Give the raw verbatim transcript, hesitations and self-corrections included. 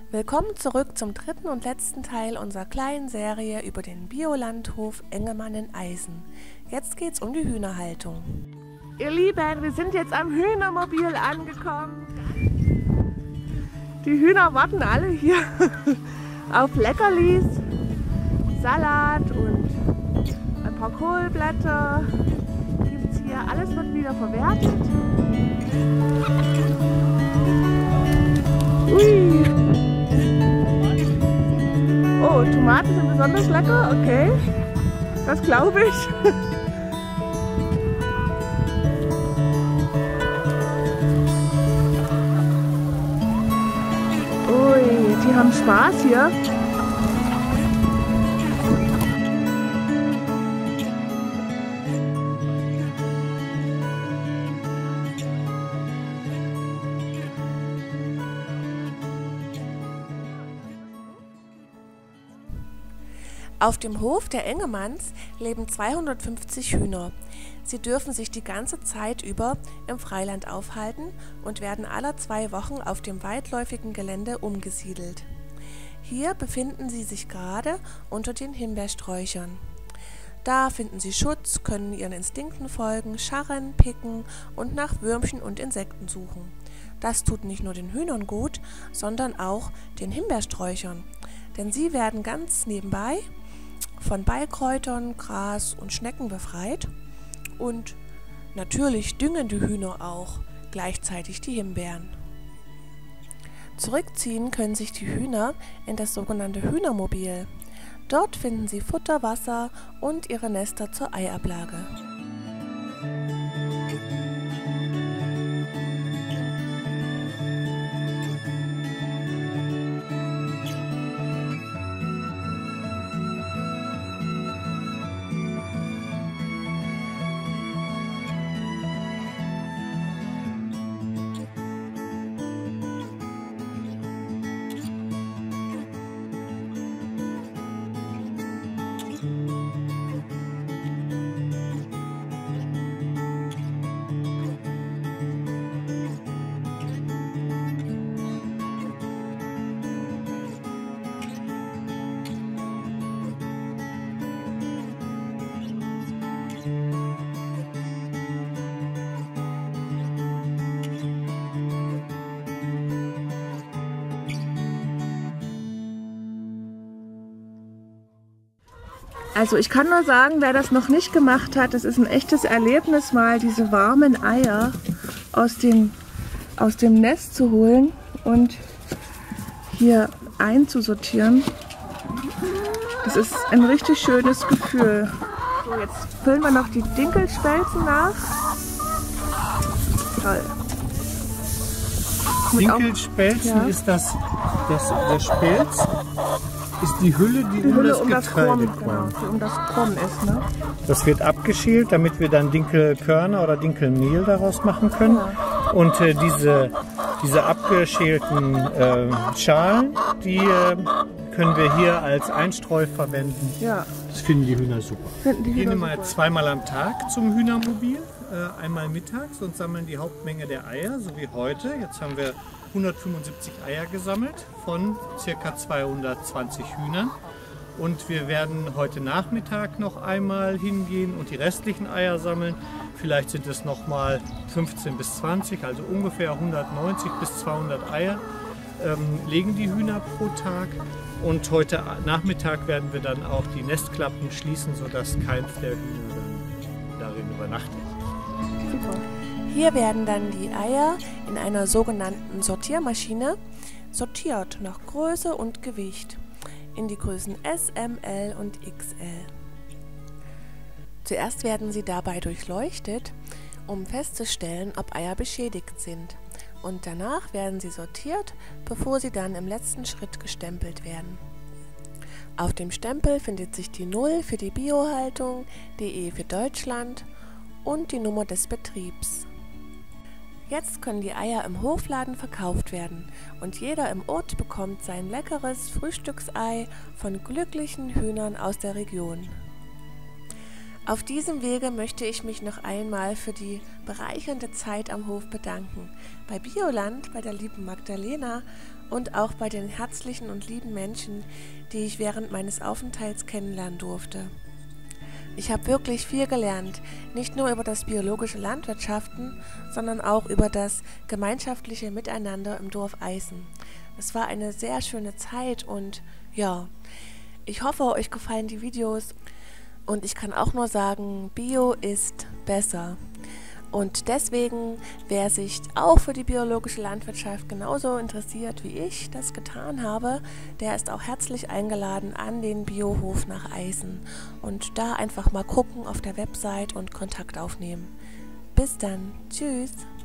Willkommen zurück zum dritten und letzten Teil unserer kleinen Serie über den Biolandhof Engemann in Eisen. Jetzt geht's um die Hühnerhaltung. Ihr Lieben, wir sind jetzt am Hühnermobil angekommen. Die Hühner warten alle hier auf Leckerlis, Salat und ein paar Kohlblätter. Gibt's hier, alles wird wieder verwertet. Ui. Oh, Tomaten sind besonders lecker, okay. Das glaube ich. Ui, die haben Spaß hier. Auf dem Hof der Engemanns leben zweihundertfünfzig Hühner. Sie dürfen sich die ganze Zeit über im Freiland aufhalten und werden alle zwei Wochen auf dem weitläufigen Gelände umgesiedelt. Hier befinden sie sich gerade unter den Himbeersträuchern. Da finden sie Schutz, können ihren Instinkten folgen, scharren, picken und nach Würmchen und Insekten suchen. Das tut nicht nur den Hühnern gut, sondern auch den Himbeersträuchern, denn sie werden ganz nebenbei von Beikräutern, Gras und Schnecken befreit und natürlich düngen die Hühner auch gleichzeitig die Himbeeren. Zurückziehen können sich die Hühner in das sogenannte Hühnermobil. Dort finden sie Futter, Wasser und ihre Nester zur Eiablage. Also ich kann nur sagen, wer das noch nicht gemacht hat, das ist ein echtes Erlebnis, mal diese warmen Eier aus dem, aus dem Nest zu holen und hier einzusortieren. Das ist ein richtig schönes Gefühl. So, jetzt füllen wir noch die Dinkelspelzen nach. Toll. Dinkelspelzen ja. ist das, das, der Spelz, ist die Hülle, die, die um Hülle das um Getreide das Korn, genau, die um das Korn ist. Ne? Das wird abgeschält, damit wir dann Dinkelkörner oder Dinkelmehl daraus machen können. Ja. Und äh, diese, diese abgeschälten äh, Schalen, die äh, können wir hier als Einstreu verwenden. Ja. Das finden die Hühner super. Finden die Hühner wir gehen immer super. zweimal am Tag zum Hühnermobil, äh, einmal mittags und sammeln die Hauptmenge der Eier, so wie heute. Jetzt haben wir hundertfünfundsiebzig Eier gesammelt von ca. zweihundertzwanzig Hühnern. Und wir werden heute Nachmittag noch einmal hingehen und die restlichen Eier sammeln. Vielleicht sind es noch mal fünfzehn bis zwanzig, also ungefähr hundertneunzig bis zweihundert Eier ähm, legen die Hühner pro Tag. Und heute Nachmittag werden wir dann auch die Nestklappen schließen, sodass keins der Hühner darin übernachtet. Super. Hier werden dann die Eier in einer sogenannten Sortiermaschine sortiert nach Größe und Gewicht in die Größen S, M, L und X L. Zuerst werden sie dabei durchleuchtet, um festzustellen, ob Eier beschädigt sind, und danach werden sie sortiert, bevor sie dann im letzten Schritt gestempelt werden. Auf dem Stempel findet sich die null für die Biohaltung, die E für Deutschland und die Nummer des Betriebs. Jetzt können die Eier im Hofladen verkauft werden und jeder im Ort bekommt sein leckeres Frühstücksei von glücklichen Hühnern aus der Region. Auf diesem Wege möchte ich mich noch einmal für die bereichernde Zeit am Hof bedanken. Bei Bioland, bei der lieben Magdalena und auch bei den herzlichen und lieben Menschen, die ich während meines Aufenthalts kennenlernen durfte. Ich habe wirklich viel gelernt, nicht nur über das biologische Landwirtschaften, sondern auch über das gemeinschaftliche Miteinander im Dorf Eisen. Es war eine sehr schöne Zeit und ja, ich hoffe, euch gefallen die Videos und ich kann auch nur sagen, Bio ist besser. Und deswegen, wer sich auch für die biologische Landwirtschaft genauso interessiert, wie ich das getan habe, der ist auch herzlich eingeladen an den Biohof nach Eisen und da einfach mal gucken auf der Website und Kontakt aufnehmen. Bis dann, tschüss!